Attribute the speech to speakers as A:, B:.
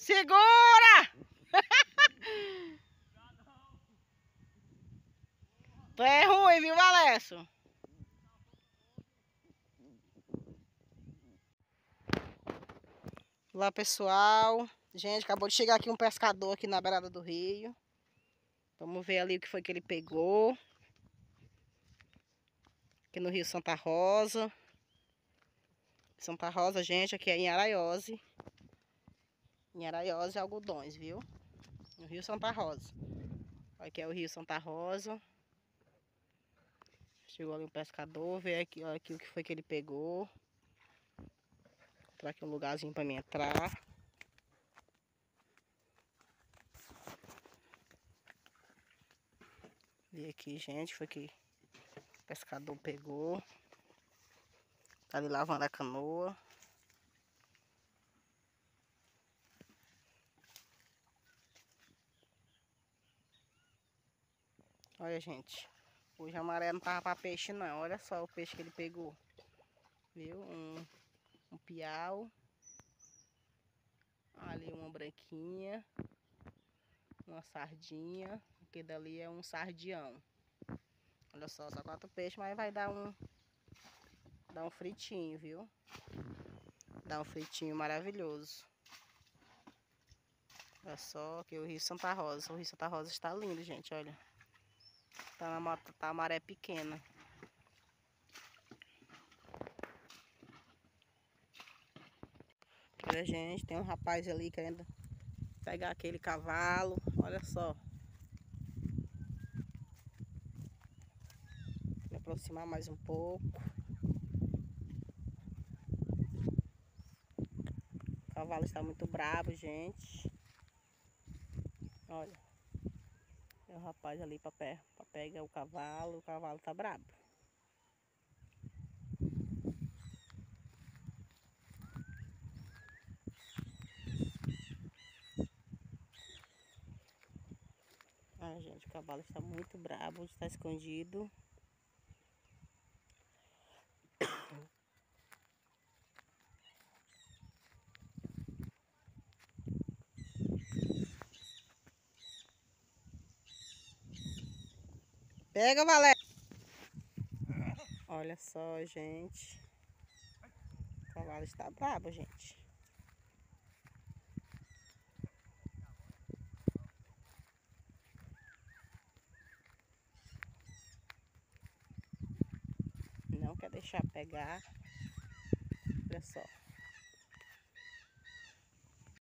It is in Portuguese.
A: Segura! Tu é ruim, viu, Valécio? Olá, pessoal. Gente, acabou de chegar aqui um pescador aqui na beirada do rio. Vamos ver ali o que foi que ele pegou. Aqui no Rio Santa Rosa. Santa Rosa, gente, aqui é em Araiose. Em Araiose, Algodões, viu? No Rio Santa Rosa. Aqui é o Rio Santa Rosa. Chegou ali um pescador, veio aqui, olha aqui o que foi que ele pegou. Vou aqui um lugarzinho para mim entrar. E aqui, gente, foi que o pescador pegou. Tá ali lavando a canoa. Olha, gente. Hoje a maré não tava pra peixe, não. Olha só o peixe que ele pegou. Viu? Um piau. Ali uma branquinha. Uma sardinha. Aquele dali é um sardião. Olha só 4 peixes, mas vai dar um fritinho, viu? Dá um fritinho maravilhoso. Olha só aqui o Rio Santa Rosa. O Rio Santa Rosa está lindo, gente, olha. Tá a maré pequena. Olha, gente, tem um rapaz ali querendo pegar aquele cavalo. Olha só. Vou aproximar mais um pouco. O cavalo está muito bravo, gente. Olha. Tem um rapaz ali para pegar o cavalo tá brabo. Ah, gente, o cavalo está muito brabo, está escondido. Pega, Valério! Olha só, gente. O cavalo está brabo, gente. Não quer deixar pegar.